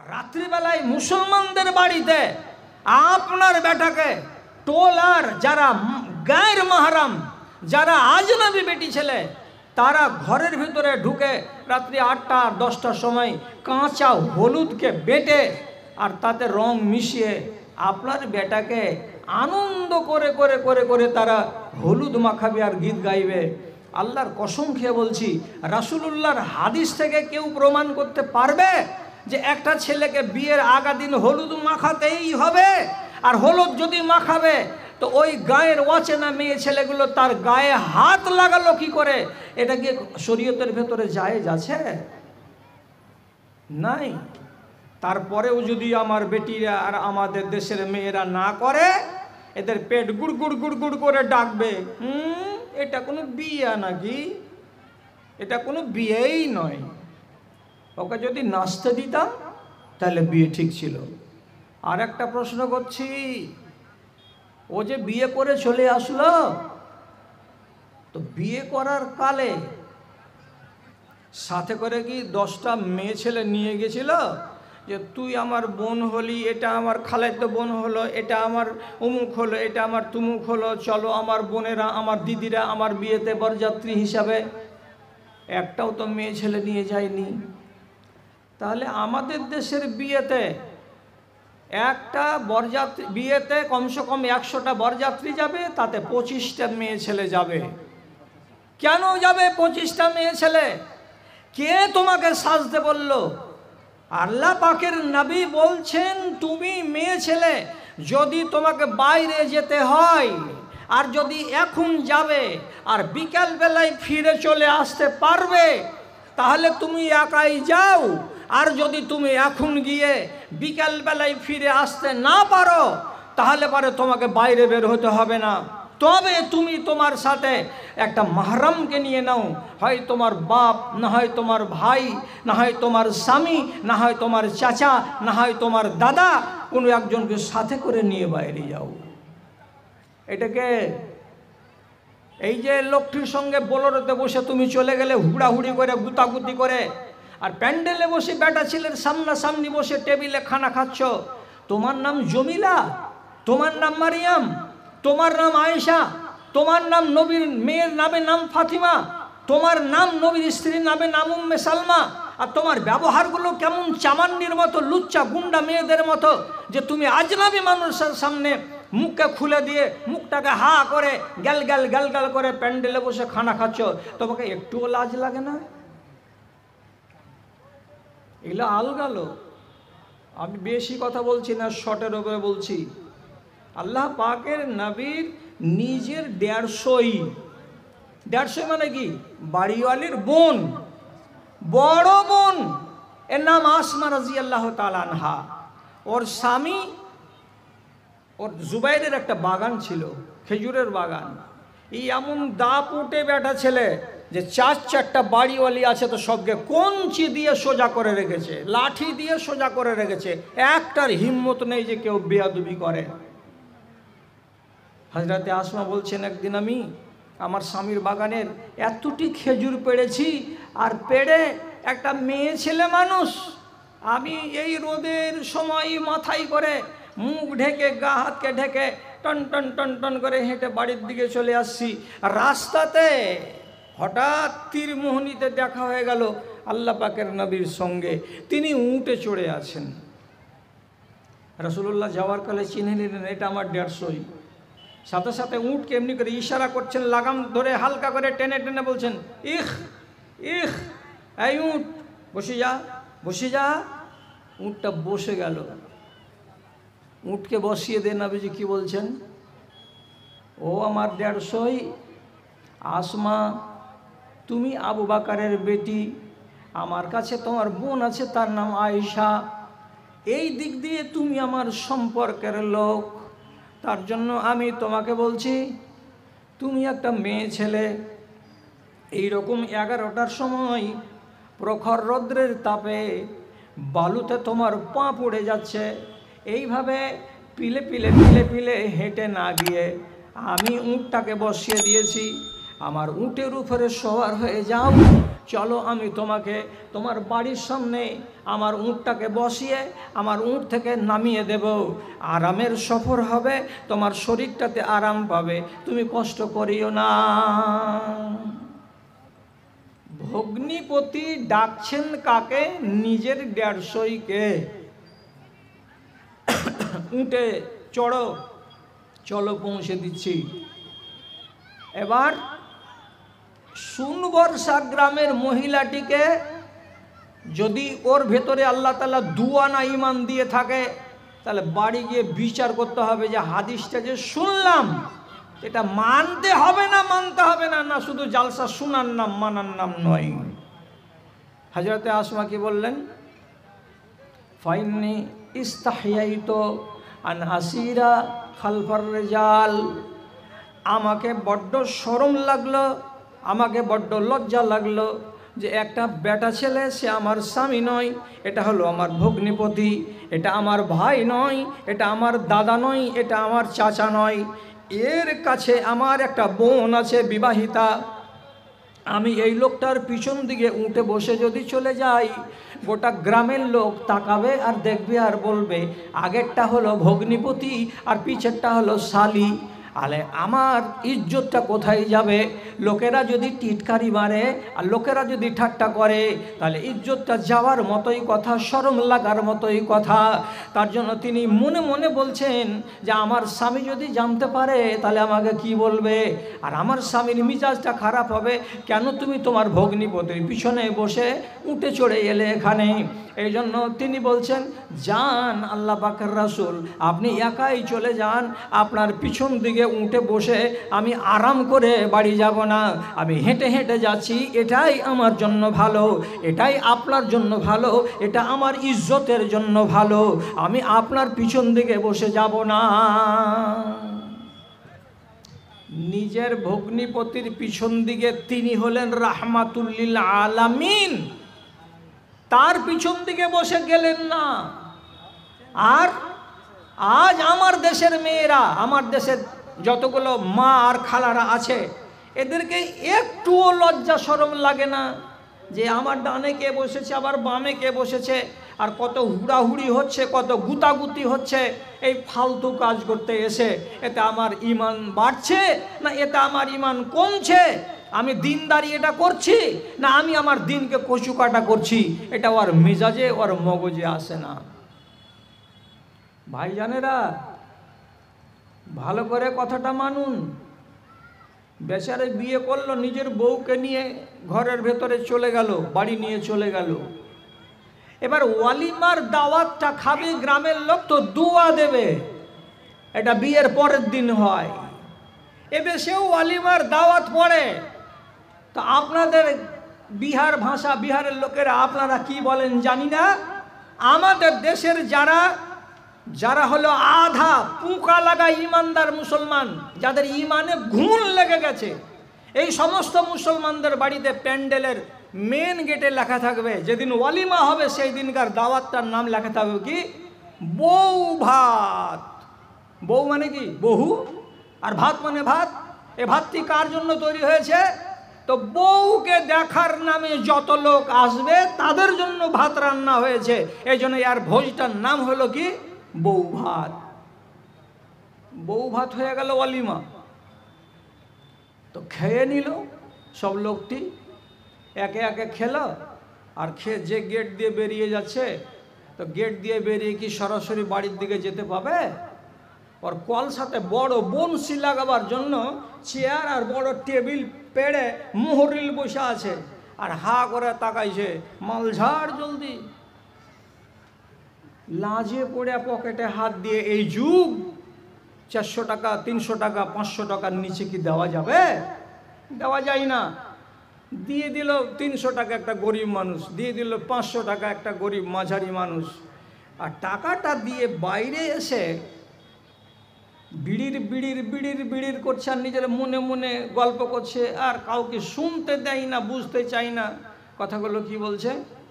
রাত্রিবেলায় মুসলমানদের বাড়িতে আপনার বেটাকে টোলার যারা গায়ের মাহরাম, যারা আজনবী বেটি ছেলে, তারা ঘরের ভিতরে ঢুকে রাত্রি 8টা 10টার সময় কাঁচা হলুদকে বেটে আর তাতে রং মিশিয়ে আপনার বেটাকে আনন্দ করে করে করে করে তারা হলুদ মাখাবে আর গীত গাইবে। আল্লাহর কসম খেয়ে বলছি, রাসূলুল্লাহর হাদিস থেকে কেউ প্রমাণ করতে পারবে যে একটা ছেলেকে বিয়ের আগা দিন হলুদ মাখাতেই হবে? আর হলুদ যদি মাখাবে তো ওই গায়ের অচেনা মেয়ে ছেলেগুলো তার গায়ে হাত লাগালো কি করে? এটা কি শরীয়তের ভেতরে জায়েজ আছে? নাই। তারপরেও যদি আমার বেটিরা আর আমাদের দেশের মেয়েরা না করে, এদের পেট গুড় গুড় গুড় গুড় করে ডাকবে, এটা কোনো বিয়ে নাকি? এটা কোনো বিয়েই নয়। ওকে যদি নাচতে দিতাম তাহলে বিয়ে ঠিক ছিল। আর একটা প্রশ্ন করছি, ও যে বিয়ে করে চলে আসলো, তো বিয়ে করার কালে সাথে করে কি 10টা মেয়ে ছেলে নিয়ে গেছিল যে তুই আমার বোন হলি, এটা আমার খালাতো বোন হলো, এটা আমার অমুক হলো, এটা আমার তুমুক হলো, চলো আমার বোনেরা আমার দিদিরা আমার বিয়েতে বরযাত্রী হিসাবে? একটাও তো মেয়ে ছেলে নিয়ে যায়নি। তাহলে আমাদের দেশের বিয়েতে একটা বরযাত্রী, বিয়েতে কমসে কম 100টা বরযাত্রী যাবে, তাতে 25টা মেয়ে ছেলে যাবে। কেন যাবে 25টা মেয়ে ছেলে? কে তোমাকে সাজতে বলল? আল্লাহ পাকের নবী বলছেন, তুমি মেয়ে ছেলে যদি তোমাকে বাইরে যেতে হয় আর যদি এখন যাবে আর বিকাল বেলায় ফিরে চলে আসতে পারবে তাহলে তুমি একাই যাও। আর যদি তুমি এখন গিয়ে বিকাল বেলায় ফিরে আসতে না পারো তাহলে পরে তোমাকে বাইরে বের হতে হবে না। তবে তুমি তোমার সাথে একটা মাহরামকে নিয়ে নাও, হয় তোমার বাপ, না হয় তোমার ভাই, না হয় তোমার স্বামী, না হয় তোমার চাচা, না হয় তোমার দাদা, কোনো একজনকে সাথে করে নিয়ে বাইরে যাও। এটাকে এই যে লোকটির সঙ্গে বোলেরোতে বসে তুমি চলে গেলে হুড়াহুড়ি করে গুতাগুতি করে, আর প্যান্ডেলে বসে বেটা ছেলের সামনাসামনি বসে টেবিলে খানা খাচ্ছ, তোমার নাম জমিলা, তোমার নাম মারিয়াম, তোমার নাম আয়েশা, তোমার নাম নবীর মেয়ের নামে নাম ফাতিমা, তোমার নাম নবীর স্ত্রীর নামে নাম উম্মে সালমা, আর তোমার ব্যবহারগুলো কেমন চামান্নির মতো, লুচ্চা গুন্ডা মেয়েদের মতো, যে তুমি আজনবী মানুষের সামনে মুখকে খুলে দিয়ে মুখটাকে হা করে গ্যাল গ্যাল গ্যাল গ্যাল করে প্যান্ডেলে বসে খানা খাচ্ছ, তোমাকে একটুও লাজ লাগে না? এগুলো আলগালো। আমি বেশি কথা বলছি না, শর্টের উপরে বলছি। আল্লাহ পাকের নবীর নিজের 150 মানে কি, বাড়িওয়ালির বোন, বড় বোন, এর নাম আসমা রাদিয়াল্লাহু তাআলা আনহা। ওর স্বামী, ওর জুবাইরের একটা বাগান ছিল, খেজুরের বাগান। এই এমন দাপ উঠে বেটা ছেলে যে 4-4টা বাড়িওয়ালি আছে, তো সবকে কঞ্চি দিয়ে সোজা করে রেখেছে, লাঠি দিয়ে সোজা করে রেখেছে, একটার হিম্মত নেই যে কেউ বেয়াদবি করে। হযরতে আসমা বলছেন, একদিন আমি আমার স্বামীর বাগানের এতটি খেজুর পেড়েছি, আর পেড়ে একটা মেয়ে ছেলে মানুষ, আমি এই রোদের সময় মাথায় করে মুখ ঢেকে গা হাতকে ঢেকে টন টন টন টন করে হেঁটে বাড়ির দিকে চলে আসছি। রাস্তাতে হঠাৎ তীরমোহনীতে দেখা হয়ে গেল আল্লাহ পাকের নবীর সঙ্গে, তিনি উঁটে চড়ে আছেন। রাসূলুল্লাহ যাওয়ার কালে চিনে নিলেন এটা আমার 150। সাথে সাথে উঁটকে এমনি করে ইশারা করছেন, লাগাম ধরে হালকা করে টেনে টেনে বলছেন, ইখ ইখ, এই উঁট বসে যা, বসে যা। উঁটটা বসে গেল। উঁটকে বসিয়ে দেন, নবীজি কি বলছেন, ও আমার 150, আসমা তুমি আবু বকরের বেটি, আমার কাছে তোমার বোন আছে তার নাম আয়েশা, এই দিক দিয়ে তুমি আমার সম্পর্কের লোক, তার জন্য আমি তোমাকে বলছি, তুমি একটা মেয়ে ছেলে, এইরকম 11টার সময় প্রখর রৌদ্রের তাপে বালুতে তোমার পা পড়ে যাচ্ছে, এইভাবে পিলে পিলে পিলে পিলে হেঁটে না গিয়ে আমি উঁটটাকে বসিয়ে দিয়েছি, আমার উঁটের উপরে সওয়ার হয়ে যাও, চলো আমি তোমাকে তোমার বাড়ির সামনে আমার উঁটটাকে বসিয়ে আমার উঁট থেকে নামিয়ে দেব, আরামের সফর হবে, তোমার শরীরটাতে আরাম পাবে, তুমি কষ্ট করিও না। ভগ্নিপতি ডাকছেন কাকে? নিজের 150কে। উঠে চড়ো, চলো পৌঁছে দিচ্ছি। এবার সুনবর্ষা গ্রামের মহিলাটিকে যদি ওর ভেতরে আল্লাহ তাআলা দুয়ানা ঈমান দিয়ে থাকে, তাহলে বাড়ি গিয়ে বিচার করতে হবে যে হাদিসটা যে শুনলাম এটা মানতে হবে না, মানতে হবে না, না শুধু জালসা শোনার নাম, মানার নাম নয়। হযরতে আসমা কি বললেন? ফাইন্নি ইস্তাহইয়াইতু আন আসিরা খালফার রিজাল, আমাকে বড্ড শরম লাগলো, আমাকে বড্ড লজ্জা লাগলো যে একটা বেটা ছেলে, সে আমার স্বামী নয়, এটা হলো আমার ভগ্নিপতি, এটা আমার ভাই নয়, এটা আমার দাদা নয়, এটা আমার চাচা নয়, এর কাছে আমার একটা বোন আছে বিবাহিতা। আমি এই লোকটার পিছন দিকে উঠে বসে যদি চলে যাই, গোটা গ্রামের লোক তাকাবে আর দেখবে আর বলবে আগেরটা হলো ভগ্নিপতি আর পিছেরটা হলো শালি। আলে আমার ইজ্জতটা কোথায় যাবে? লোকেরা যদি টিটকারি মারে আর লোকেরা যদি ঠাট্টা করে, তাহলে ইজ্জতটা যাওয়ার মতোই কথা, শরম লাগার মতোই কথা। তার জন্য তিনি মনে মনে বলছেন যে আমার স্বামী যদি জানতে পারে তাহলে আমাকে কি বলবে, আর আমার স্বামীর মিজাজটা খারাপ হবে, কেন তুমি তোমার ভগ্নিপতির পিছনে বসে উঠে চড়ে এলে এখানে। এই জন্য তিনি বলছেন, যান আল্লাহ পাকের রাসূল, আপনি একাই চলে যান, আপনার পিছন দিকে উঠে বসে আমি আরাম করে বাড়ি যাব না, আমি হেঁটে হেঁটে যাচ্ছি, এটাই আমার জন্য ভালো, এটাই আপনার জন্য ভালো, এটা আমার ইজ্জতের জন্য ভালো, আমি আপনার পিছন দিকে বসে যাব না। নিজের ভগ্নিপতির পিছন দিকে তিনি হলেন রাহমাতুল লিল আলামিন, তার পিছন দিকে বসে গেলেন না। আর আজ আমার দেশের মেয়েরা, আমার দেশের যতগুলো মা আর খালারা আছে, এদেরকে একটুও লজ্জা শরম লাগে না যে আমার ডানে কে বসেছে, আবার বামে কে বসেছে, আর কত হুড়াহুড়ি হচ্ছে, কত গুতাগুতি হচ্ছে এই ফালতু কাজ করতে এসে। এতে আমার ঈমান বাড়ছে না এতে আমার ঈমান কমছে? আমি দিনদারি এটা করছি না আমি আমার দিনকে কচুকাটা করছি? এটা ওর মেজাজে, ওর মগজে আসে না। ভাইজানেরা, ভালো করে কথাটা মানুন। বেচারে বিয়ে করলো, নিজের বউকে নিয়ে ঘরের ভেতরে চলে গেল, বাড়ি নিয়ে চলে গেল। এবার ওয়ালিমার দাওয়াতটা খাবে গ্রামের লোক, তো দোয়া দেবে, এটা বিয়ের পরের দিন হয়। এদেশেও ওয়ালিমার দাওয়াত পড়ে। তো আপনাদের বিহার ভাষা, বিহারের লোকেরা আপনারা কি বলেন জানি না, আমাদের দেশের যারা হলো আধা পুঁকা লাগা ইমানদার মুসলমান, যাদের ইমানে ঘুণ লেগে গেছে, এই সমস্ত মুসলমানদের বাড়িতে প্যান্ডেলের মেন গেটে লেখা থাকবে, যেদিন ওয়ালিমা হবে সেই দিনকার দাওয়াতটার নাম লেখা থাকবে কি, বউ ভাত। বউ মানে কি? বহু, আর ভাত মানে ভাত। এ ভাতটি কার জন্য তৈরি হয়েছে? তো বউকে দেখার নামে যত লোক আসবে তাদের জন্য ভাত রান্না হয়েছে। এই জন্য আর ভোজটার নাম হলো কি, বউ ভাত। বউ ভাত হয়ে গেল ওয়ালিমা। তো খেয়ে নিল সব লোকটি, একে একে খেলো, আর খেয়ে যে গেট দিয়ে বেরিয়ে যাচ্ছে, তো গেট দিয়ে বেরিয়ে কি সরাসরি বাড়ির দিকে যেতে পাবে? ওর কলসাতে বড় বনশি লাগাবার জন্য চেয়ার আর বড় টেবিল পেড়ে মোহরিল বসে আছে, আর হা করে তাকাইছে, মালঝাড় জলদি। লাজে পড়ে পকেটে হাত দিয়ে, এই যুগ 400 টাকা 300 টাকা 500 টাকার নিচে কি দেওয়া যাবে? দেওয়া যায় না। দিয়ে দিল 300 টাকা একটা গরিব মানুষ, দিয়ে দিল 500 টাকা একটা গরিব মাঝারি মানুষ। আর টাকাটা দিয়ে বাইরে এসে বিড়ির করছে, আর নিজের মনে মনে গল্প করছে, আর কাউকে শুনতে দেয় না, বুঝতে চাই না কথাগুলো কি বলছে।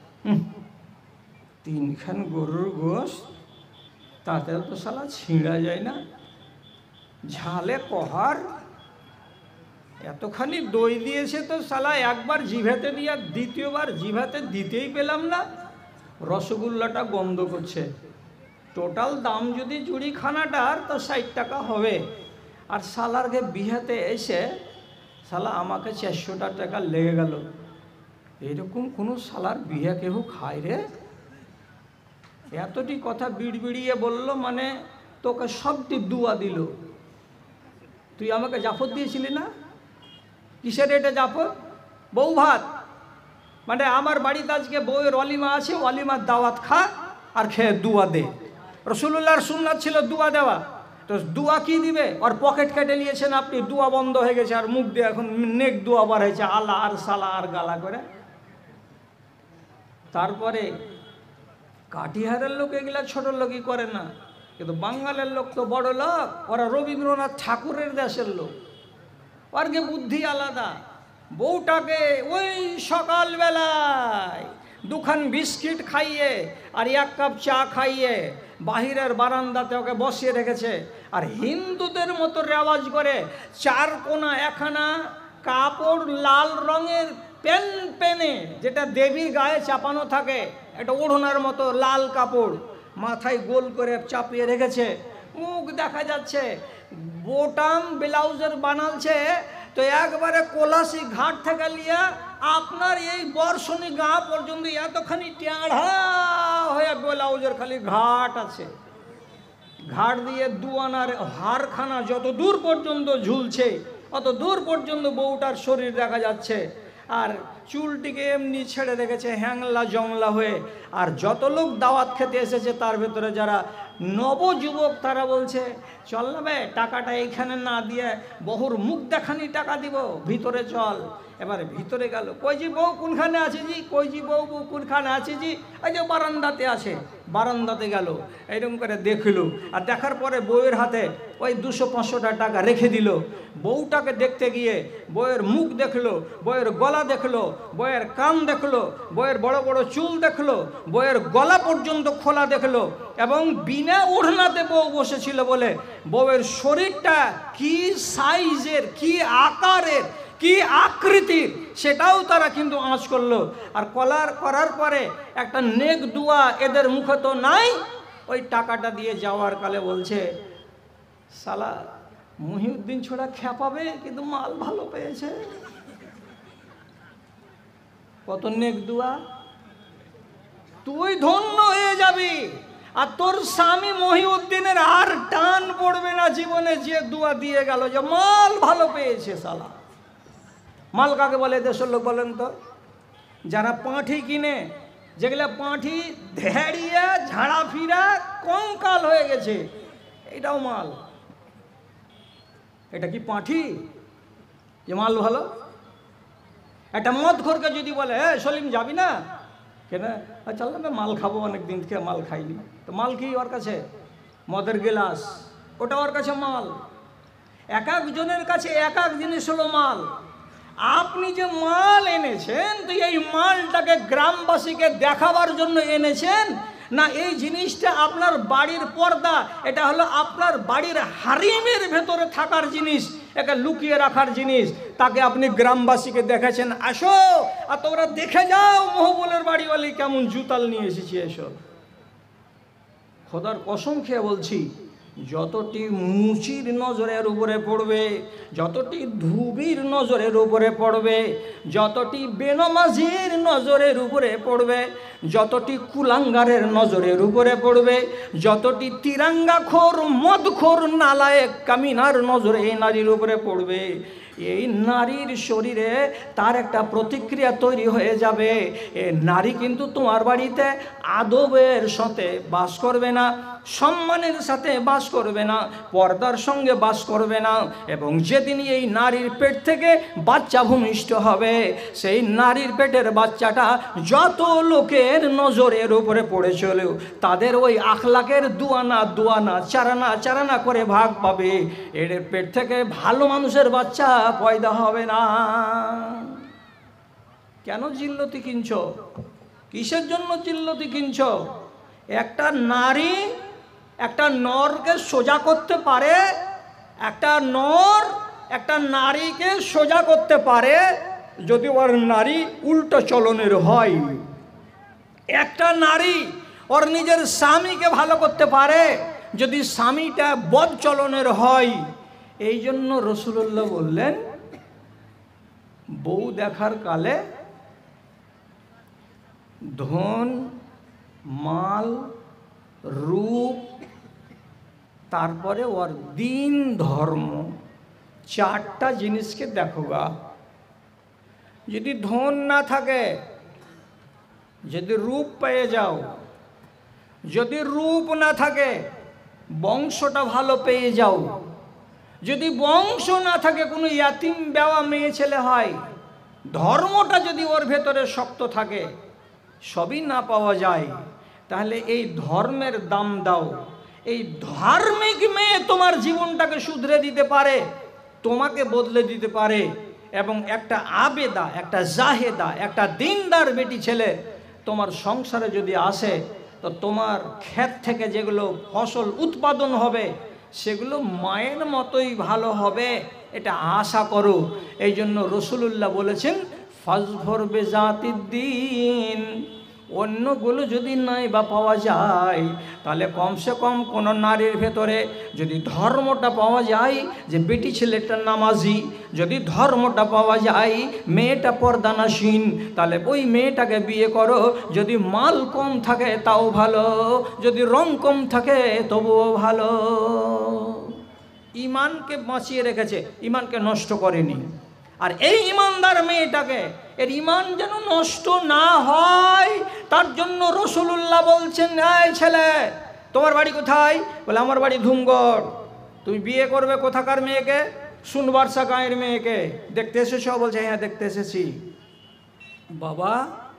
3খান গরুর গোশ, তাতে তো শালা ছিঁড়া যায় না, ঝালে কহার, এতখানি দই দিয়েছে তো শালা একবার জিভাতে দিয়া দ্বিতীয়বার জিভাতে দিতেই পেলাম না। রসগোল্লাটা গন্ধ করছে। টোটাল দাম যদি জুড়িখানাটার তো 60 টাকা হবে, আর শালারকে বিহাতে এসে শালা আমাকে 400 টাকা লেগে গেল। এরকম কোনো শালার বিহা কেউ খায় রে? এতটি কথা বিড়বিড়িয়ে বলল, মানে তোকে সবটি দুয়া দিল। তুই আমাকে জাফর দিয়েছিলি না? কিসের এটা জাফর? বউ ভাত। মানে আমার বাড়িতে আজকে বউয়ের অলিমা আছে, অলিমার দাওয়াত খা আর খেয়ে দুয়া দে। রসুল্লাহর সুন্নাত ছিল দুয়া দেওয়া, তো দুয়া কি দিবে? আর পকেট কেটে নিয়েছেন আপনি, দুয়া বন্ধ হয়ে গেছে, আর মুখ দিয়ে এখন নেক দুয়া বার হয়েছে, আল্লাহ আর সালা আর গালা করে। তারপরে কাটিহারের লোক এগুলা ছোট লোকই করে না, কিন্তু বাঙালের লোক তো বড় লোক, ওরা রবীন্দ্রনাথ ঠাকুরের দেশের লোক, ওর গে বুদ্ধি আলাদা। বউটাকে ওই সকালবেলায় দুখান বিস্কিট খাইয়ে আর 1 কাপ চা খাইয়ে বাহিরের বারান্দাতে ওকে বসিয়ে রেখেছে। আর হিন্দুদের মতো রেওয়াজ করে 4 কোনা একখানা কাপড় লাল রঙের পেনে, যেটা দেবীর গায়ে চাপানো থাকে, এটা ওড়নার মতো লাল কাপড় মাথায় গোল করে চাপিয়ে রেখেছে, মুখ দেখা যাচ্ছে। বোটাম ব্লাউজের বানালছে তো একবারে কোলাসি ঘাট থেকে লিয়া আপনার এই বর্ষণী গা পর্যন্ত এতখানি টেঁড়া হয়ে ব্লাউজের খালি ঘাট আছে। ঘাট দিয়ে দুয়ানার হারখানা যত দূর পর্যন্ত ঝুলছে অত দূর পর্যন্ত বউটার শরীর দেখা যাচ্ছে। আর চুলটিকে এমনি ছেড়ে রেখেছে হ্যাংলা জংলা হয়ে। আর যত লোক দাওয়াত খেতে এসেছে তার ভেতরে যারা নবযুবক তারা বলছে, চল না বে, টাকাটা এইখানে না দিয়ে বহুর মুখ দেখানি টাকা দিব, ভিতরে চল। এবারে ভিতরে গেল, কই জি বউ কোনখানে আছে জি, কই জি বউ কোনখানে আছে জি, ওই যে বারান্দাতে আছে। বারান্দাতে গেল, এইরকম করে দেখলো, আর দেখার পরে বউয়ের হাতে ওই 200-500 টাকা রেখে দিল। বউটাকে দেখতে গিয়ে বউয়ের মুখ দেখলো, বউয়ের গলা দেখলো, বউয়ের কান দেখলো, বউয়ের বড় বড় চুল দেখলো, বউয়ের গলা পর্যন্ত খোলা দেখলো, এবং বিনা ওড়নাতে বউ বসেছিল বলে বউয়ের শরীরটা কি সাইজের, কি আকারের, কি আকৃতির সেটাও তারা কিন্তু আঁচ করলো। আর করার পরে একটা নেক দুয়া এদের মুখে তো নাই। ওই টাকাটা দিয়ে যাওয়ার কালে বলছে, শালা মহিউদ্দিন ছোড়া খ্যাপাবে, কিন্তু মাল ভালো পেয়েছে। কত নেক দুয়া, তুই ধন্য হয়ে যাবি। আর তোর স্বামী মহিউদ্দিনের আর টান পড়বে না জীবনে, যে দুয়া দিয়ে গেল যে মাল ভালো পেয়েছে। শালা মাল কাকে বলে দেশের লোক বলেন তো? যারা পাঁঠি কিনে, যেগুলো পাঁঠি ধেড়িয়ে ঝাড়া ফিরা কঙ্কাল হয়ে গেছে, এটাও মাল। এটা কি পাঁঠি যে মাল ভালো? একটা মদখোরকে যদি বলে, হ্যাঁ সলিম যাবি না কেন, চল না মাল খাবো, অনেক দিন থেকে মাল খাইনি, তো মাল কি ওর কাছে? মদের গিলাস, ওটা ওর কাছে মাল। এক একজনের কাছে এক এক জিনিস হলো মাল। আপনি যে মাল এনেছেন, তো এই মালটাকে গ্রামবাসীকে দেখাবার জন্য এনেছেন না এই জিনিসটা আপনার বাড়ির পর্দা, এটা হলো আপনার বাড়ির হারিমের ভেতরে থাকার জিনিস, একে লুকিয়ে রাখার জিনিস, তাকে আপনি গ্রামবাসীকে দেখেছেন, আসো আর তোমরা দেখে যাও মহবুলের বাড়িওয়ালি কেমন জুতাল নিয়ে এসেছি। এসো, খোদার কসম খেয়ে বলছি, যতটি মুচির নজরের উপরে পড়বে, যতটি ধুবির নজরের উপরে পড়বে, যতটি বেনমাজির নজরের উপরে পড়বে, যতটি কুলাঙ্গারের নজরের উপরে পড়বে, যতটি তিরাঙ্গাখোর মদখোর নালায়েক কামিনার নজরে এই নারীর উপরে পড়বে, এই নারীর শরীরে তার একটা প্রতিক্রিয়া তৈরি হয়ে যাবে। এ নারী কিন্তু তোমার বাড়িতে আদবের সাথে বাস করবে না, সম্মানের সাথে বাস করবে না, পর্দার সঙ্গে বাস করবে না। এবং যেদিন এই নারীর পেট থেকে বাচ্চা ভূমিষ্ঠ হবে, সেই নারীর পেটের বাচ্চাটা যত লোকের নজরের উপরে পড়েছিল, তাদের ওই আখলাকের দুয়ানা দুয়ানা চারানা চারানা করে ভাগ পাবে। এর পেট থেকে ভালো মানুষের বাচ্চা পয়দা হবে না। কেন জিল্লতি কিনছ? কিসের জন্য জিল্লতি কিনছ? একটা নারী একটা নরকে সোজা করতে পারে, একটা নর একটা নারীকে সোজা করতে পারে যদি ওর নারী উল্টো চলনের হয়। একটা নারী ওর নিজের স্বামীকে ভালো করতে পারে যদি স্বামীটা বদ চলনের হয়। এই জন্য রাসূলুল্লাহ বললেন, বউ দেখার কালে ধন, মাল, রূপ, তারপরে ওর দিন ধর্ম, চারটা জিনিসকে দেখো গা। যদি ধন না থাকে, যদি রূপ পেয়ে যাও, যদি রূপ না থাকে বংশটা ভালো পেয়ে যাও, যদি বংশ না থাকে কোনো ইয়াতিম বেওয়া মেয়ে ছেলে হয়, ধর্মটা যদি ওর ভেতরে শক্ত থাকে, সবই না পাওয়া যায়, তাহলে এই ধর্মের দাম দাও। এই ধার্মিক মেয়ে তোমার জীবনটাকে শুধরে দিতে পারে, তোমাকে বদলে দিতে পারে। এবং একটা আবেদা, একটা জাহেদা, একটা দিনদার বেটি ছেলে তোমার সংসারে যদি আসে, তো তোমার ক্ষেত থেকে যেগুলো ফসল উৎপাদন হবে সেগুলো মায়ের মতোই ভালো হবে, এটা আশা করো। এই জন্য রাসূলুল্লাহ বলেছেন, ফাজফর বেজাতিদ্দিন। অন্যগুলো যদি নাই বা পাওয়া যায়, তাহলে কমসে কম কোনো নারীর ভেতরে যদি ধর্মটা পাওয়া যায়, যে বেটি ছেলেটা নামাজি, যদি ধর্মটা পাওয়া যায়, মেয়েটা পর্দানাসীন, তাহলে ওই মেয়েটাকে বিয়ে করো। যদি মাল কম থাকে তাও ভালো, যদি রং কম থাকে তবুও ভালো। ইমানকে বাঁচিয়ে রেখেছে, ইমানকে নষ্ট করেনি। আর এই ইমানদার মেয়েটাকে, এর ইমান যেন নষ্ট না হয়, তার জন্য রাসূলুল্লাহ বলছেন, এই ছেলে তোমার বাড়ি কোথায়? বলে আমার বাড়ি ধুমগড়। তুমি বিয়ে করবে কোথাকার মেয়েকে? সুনবারসা গাঁয়ের মেয়েকে। দেখতে এসেছ? বলছে হ্যাঁ দেখতে এসেছি। বাবা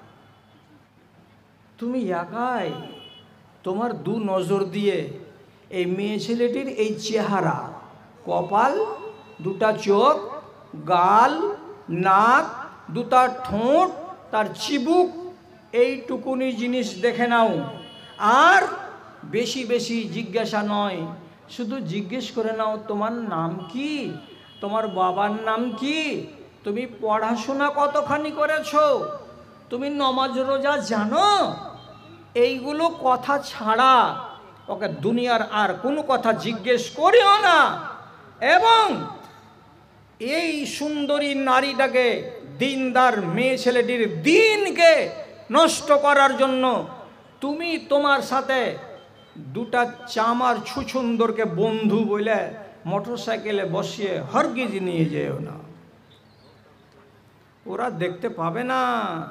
তুমি একাই, তোমার দু নজর দিয়ে এই মেয়ে ছেলেটির এই চেহারা, কপাল, দুটা চোখ, গাল, নাক, দুটা ঠোঁট, তার চিবুক, এইটুকুনি জিনিস দেখে নাও। আর বেশি বেশি জিজ্ঞাসা নয়, শুধু জিজ্ঞেস করে নাও তোমার নাম কি, তোমার বাবার নাম কি, তুমি পড়াশোনা কতখানি করেছো, তুমি নমাজ রোজা জানো। এইগুলো কথা ছাড়া ওকে দুনিয়ার আর কোনো কথা জিজ্ঞেস করিও না। এবং এই সুন্দরী নারীটাকে, দিনদার মেয়ে ছেলেটির দিনকে নষ্ট করার জন্য তুমি তোমার সাথে দুটা চামার ছুছুন্দরকে বন্ধু বলে মোটর সাইকেলে বসিয়ে হরগিজ নিয়ে যেও না। ওরা দেখতে পাবে না,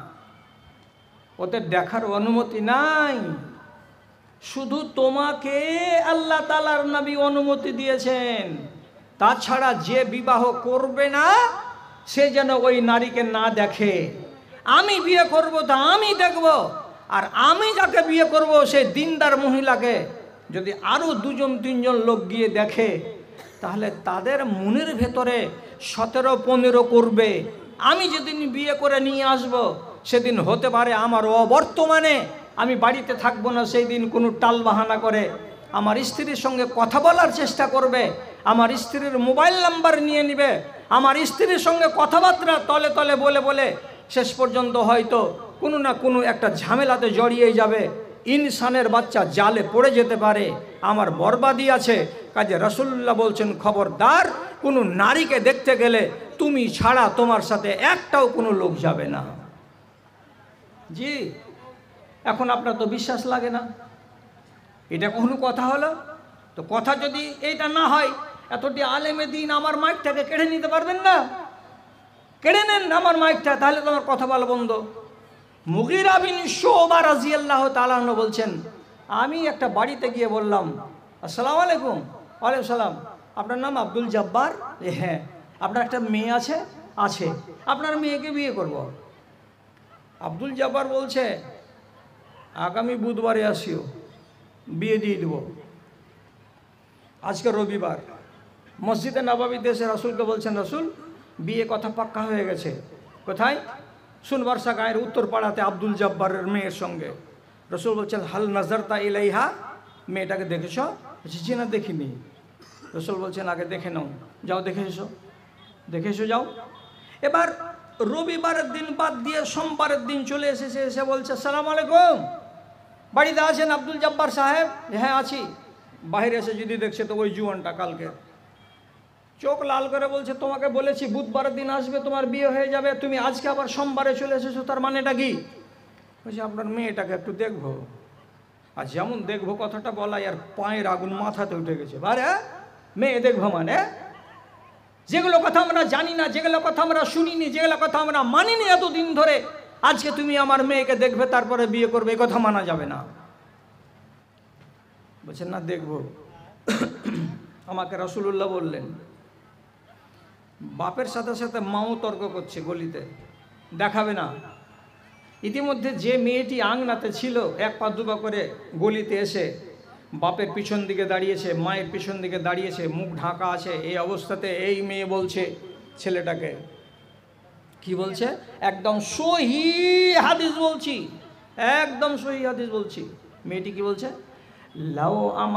ওদের দেখার অনুমতি নাই। শুধু তোমাকে আল্লাহ তাআলার নবী অনুমতি দিয়েছেন, তাছাড়া যে বিবাহ করবে না সে যেন ওই নারীকে না দেখে। আমি বিয়ে করব তা আমি দেখব, আর আমি যাকে বিয়ে করব সেই দিনদার মহিলাকে যদি আরও দুজন তিনজন লোক গিয়ে দেখে, তাহলে তাদের মনের ভেতরে 17-15 করবে। আমি যেদিন বিয়ে করে নিয়ে আসব, সেদিন হতে পারে আমার অবর্তমানে আমি বাড়িতে থাকবো না, সেই দিন কোনো টাল বাহানা করে আমার স্ত্রীর সঙ্গে কথা বলার চেষ্টা করবে, আমার স্ত্রীর মোবাইল নাম্বার নিয়ে নেবে, আমার স্ত্রীর সঙ্গে কথাবার্তা তলে তলে বলে বলে শেষ পর্যন্ত হয়তো কোনো না কোনো একটা ঝামেলাতে জড়িয়ে যাবে। ইনসানের বাচ্চা জালে পড়ে যেতে পারে, আমার বরবাদি আছে। কাজে রাসূলুল্লাহ বলছেন, খবরদার কোনো নারীকে দেখতে গেলে তুমি ছাড়া তোমার সাথে একটাও কোনো লোক যাবে না। জি, এখন আপনার তো বিশ্বাস লাগে না, এটা কোনো কথা হলো? তো কথা যদি এইটা না হয়, এতটি আলেমে দিন আমার মাইকটাকে কেড়ে নিতে পারবেন না? কেড়ে নেন আমার মাইকটা, তাহলে তোমার কথা বলা বন্ধ। মুগীরা বিন শুবা রাদিয়াল্লাহু তাআলা আনহু বলছেন, আমি একটা বাড়িতে গিয়ে বললাম, আসসালামু আলাইকুম। ওয়ালাইকুম সালাম। আপনার নাম আব্দুল জব্বার? হ্যাঁ। আপনার একটা মেয়ে আছে? আছে। আপনার মেয়েকে বিয়ে করব। আব্দুল জব্বার বলছে, আগামী বুধবারে আসিও, বিয়ে দিয়ে দেব। আজকে রবিবার, মসজিদে নববীতে এসে রাসূলকে বলছেন, রাসূল বিয়ে কথা পাক্কা হয়ে গেছে। কোথায়? সুনবারসা গায়ের উত্তর পাড়াতে আব্দুল জব্বারের মেয়ের সঙ্গে। রাসূল বলছেন, হাল নাজারতা ইলাইহা, মেয়েটাকে দেখেছ? জি না, দেখিনি। রাসূল বলছেন, আগে দেখে নাও, যাও দেখে এসো। দেখে এসে যাও। এবার রবিবারের দিন বাদ দিয়ে সোমবারের দিন চলে এসেছে, এসে বলছে আসসালামু আলাইকুম, বাড়িতে আছেন আব্দুল জব্বার সাহেব? হ্যাঁ আছি। বাইরে এসে যদি দেখছে তো ওই জুয়ানটা কালকে, চোখ লাল করে বলছে তোমাকে বলেছি বুধবারের দিন আসবে, তোমার বিয়ে হয়ে যাবে, তুমি আজকে আবার সোমবারে চলে এসেছো, তার মানেটা কি? বলছে আপনার মেয়েটাকে একটু দেখবো। আর যেমন দেখবো কথাটা বলাই আর পায়ের আগুন মাথাতে উঠে গেছে। বারে মেয়ে দেখবো মানে? যেগুলো কথা আমরা জানি না, যেগুলো কথা আমরা শুনিনি, যেগুলো কথা আমরা মানিনি এতদিন ধরে, আজকে তুমি আমার মেয়েকে দেখবে তারপরে বিয়ে করবে, এই কথা মানা যাবে না। বলছেন না দেখবো। আমাকে রাসূলুল্লাহ বললেন, বাপের সাথে সাথে মাও তর্ক করছে গলিতে, দেখাবে না। ইতিমধ্যে যে মেয়েটি আংনাতে ছিল এক পা দুপা করে গলিতে এসে বাপের পিছন দিকে দাঁড়িয়েছে, মায়ের পিছন দিকে দাঁড়িয়েছে, মুখ ঢাকা আছে, এই অবস্থাতে এই মেয়ে বলছে ছেলেটাকে, কি বলছে? একদম সহি হাদিস বলছি, একদম সহি হাদিস বলছি। মেয়েটি কি বলছে? লাউ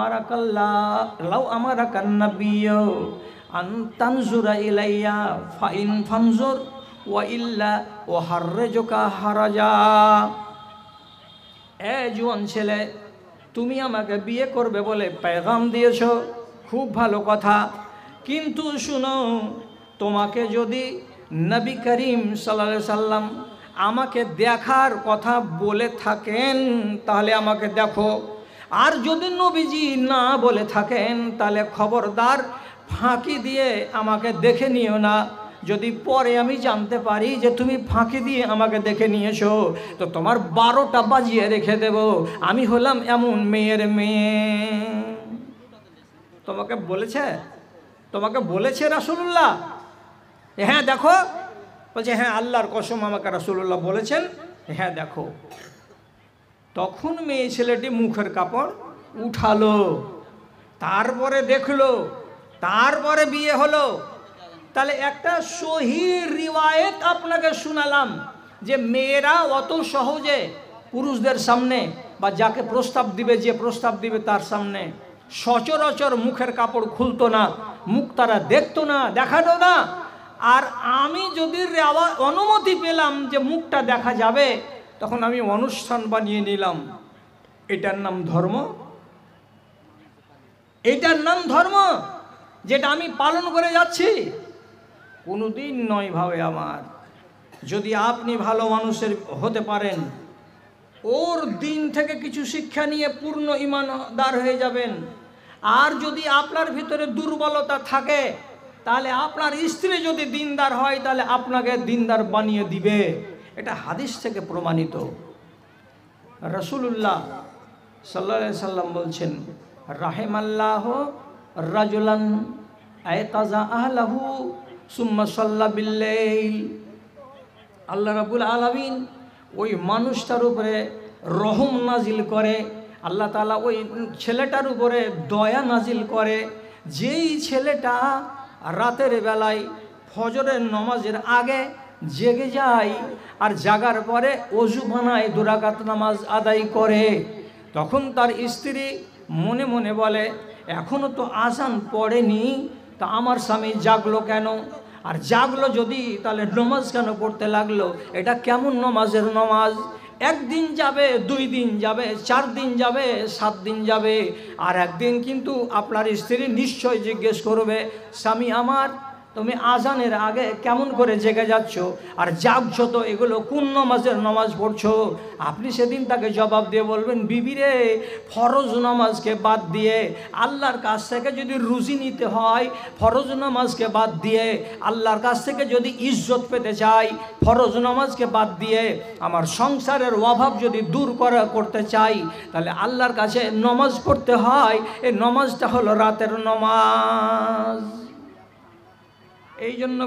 আমারাকান্নাবিয়্যু আন তানজুরা ইলাইয়া ফাইন ফানজুর ওয়া ইল্লা ওয়াহারজুকা হারাজা। এ জোয়ান ছেলে, তুমি আমাকে বিয়ে করবে বলে পেগাম দিয়েছো, খুব ভালো কথা, কিন্তু শুনো, তোমাকে যদি নবী করিম সাল্লাল্লাহু আলাইহি সাল্লাম আমাকে দেখার কথা বলে থাকেন তাহলে আমাকে দেখো, আর যদি নবীজি না বলে থাকেন তাহলে খবরদার ফাঁকি দিয়ে আমাকে দেখে নিও না। যদি পরে আমি জানতে পারি যে তুমি ফাঁকি দিয়ে আমাকে দেখে নিয়েছো তো তোমার 12টা বাজিয়ে রেখে দেব। আমি হলাম এমন মেয়ের মেয়ে। তোমাকে বলেছে? তোমাকে বলেছে রাসূলুল্লাহ? হ্যাঁ দেখো। বলছে হ্যাঁ আল্লাহর কসম আমাকে রাসূলুল্লাহ বলেছেন, হ্যাঁ দেখো। তখন মেয়ে ছেলেটি মুখের কাপড় উঠালো, তারপরে দেখলো, তারপরে বিয়ে হলো। তাহলে একটা সহি রিওয়ায়েত আপনাকে শোনালাম যে মেয়েরা অত সহজে পুরুষদের সামনে বা যাকে প্রস্তাব দিবে, যে প্রস্তাব দিবে তার সামনে সচরাচর মুখের কাপড় খুলতো না, মুখ তারা দেখতো না, দেখাতো না। আর আমি যদি অনুমতি পেলাম যে মুখটা দেখা যাবে, তখন আমি অনুষ্ঠান বানিয়ে নিলাম। এটার নাম ধর্ম? এটার নাম ধর্ম যেটা আমি পালন করে যাচ্ছি? কোনোদিন নয় ভাবে আমার। যদি আপনি ভালো মানুষের হতে পারেন, ওর দিন থেকে কিছু শিক্ষা নিয়ে পূর্ণ ঈমানদার হয়ে যাবেন। আর যদি আপনার ভিতরে দুর্বলতা থাকে, তাহলে আপনার স্ত্রী যদি দিনদার হয় তাহলে আপনাকে দিনদার বানিয়ে দিবে। এটা হাদিস থেকে প্রমাণিত। রাসূলুল্লাহ সাল্লাল্লাহু আলাইহি সাল্লাম বলছেন, রাহিমাল্লাহু রাজুলান আয়তাজা আহলাহু সুম্মা সাল্লা বিল্লাইল। আল্লাহ রাব্বুল আলামিন ওই মানুষটার উপরে রহম নাজিল করে, আল্লাহ তাআলা ওই ছেলেটার উপরে দয়া নাজিল করে, যেই ছেলেটা রাতের বেলায় ফজরের নামাজের আগে জেগে যায় আর জাগার পরে ওযু বানায় 2 রাকাত নামাজ আদায় করে। তখন তার স্ত্রী মনে মনে বলে, এখনো তো আজান পড়েনি, তা আমার স্বামী জাগলো কেন? আর জাগলো যদি তাহলে নামাজ কেন পড়তে লাগলো? এটা কেমন নামাজের নামাজ? 1 দিন যাবে, 2 দিন যাবে, 4 দিন যাবে, 7 দিন যাবে, আর একদিন কিন্তু আপনার স্ত্রী নিশ্চয় জিজ্ঞেস করবে, স্বামী আমার তুমি আজানের আগে কেমন করে জেগে যাচ্ছ আর জাগছো তো, এগুলো কোন নামাজের নামাজ পড়ছো? আপনি সেদিন তাকে জবাব দিয়ে বলবেন, বিবি রে, ফরজ নামাজকে বাদ দিয়ে আল্লাহর কাছ থেকে যদি রুজি নিতে হয়, ফরজ নামাজকে বাদ দিয়ে আল্লাহর কাছ থেকে যদি ইজ্জত পেতে চাই, ফরজ নামাজকে বাদ দিয়ে আমার সংসারের অভাব যদি দূর করতে চাই, তাহলে আল্লাহর কাছে নামাজ পড়তে হয়। এই নামাজটা হলো রাতের নামাজ। এই জন্য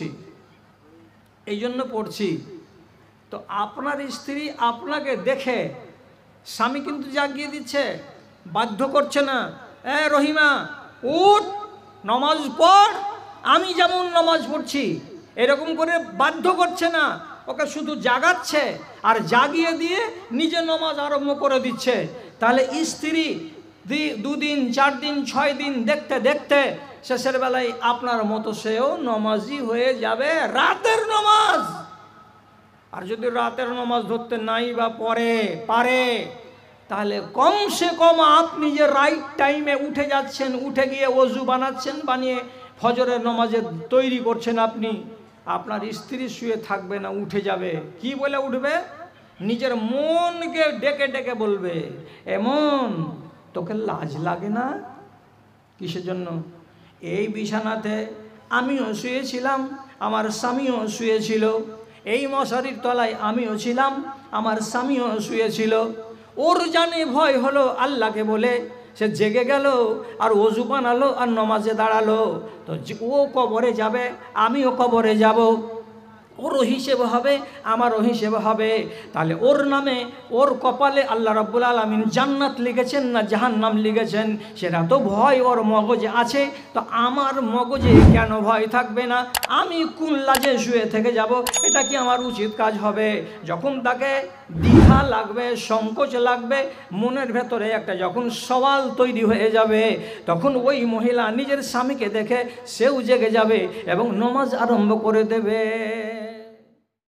পড়ছি। তো আপনার স্ত্রী আপনাকে দেখে, স্বামী কিন্তু জাগিয়ে দিচ্ছে, বাধ্য করছে না, এ রহিমা উঠ নামাজ পড়, আমি যেমন নামাজ পড়ছি, এরকম করে বাধ্য করছে না, ওকে শুধু জাগাচ্ছে আর জাগিয়ে দিয়ে নিজে নামাজ আরম্ভ করে দিচ্ছে। তাহলে স্ত্রী দুদিন 4 দিন 6 দিন দেখতে দেখতে শেষের বেলায় আপনার মতো সেও নমাজি হয়ে যাবে রাতের নমাজ। আর যদি রাতের নমাজ ধরতে নাই বা পারে তাহলে কমসে কম আপনি যে রাইট টাইমে উঠে যাচ্ছেন, উঠে গিয়ে ওযু বানাচ্ছেন, বানিয়ে ফজরের নমাজে তৈরি করছেন, আপনার স্ত্রী শুয়ে থাকবে না, উঠে যাবে। কি বলে উঠবে? নিজের মনকে ডেকে ডেকে বলবে, এমন তোকে লাজ লাগে না? কিসের জন্য? এই বিছানাতে আমিও শুয়েছিলাম, আমার স্বামীও শুয়েছিল, এই মশারির তলায় আমিও ছিলাম, আমার স্বামীও শুয়েছিল। ওর জানে ভয় হলো আল্লাহকে বলে, সে জেগে গেল আর ওযু বানালো আর নমাজে দাঁড়ালো। তো ও কবরে যাবে, আমিও কবরে যাব, ওরও হিসেব হবে, আমারও হিসেব হবে। তাহলে ওর নামে, ওর কপালে আল্লাহ রাব্বুল আলামিন জান্নাত লিখেছেন না জাহান্নাম লিখেছেন, সেটা তো ভয় ওর মগজে আছে। তো আমার মগজে কেন ভয় থাকবে না? আমি কোন লাজে শুয়ে থেকে যাব? এটা কি আমার উচিত কাজ হবে? যখন তাকে দ্বিধা লাগবে, সংকোচ লাগবে, মনের ভেতরে একটা যখন সওয়াল তৈরি হয়ে যাবে, তখন ওই মহিলা নিজের স্বামীকে দেখে সেও জেগে যাবে এবং নমাজ আরম্ভ করে দেবে।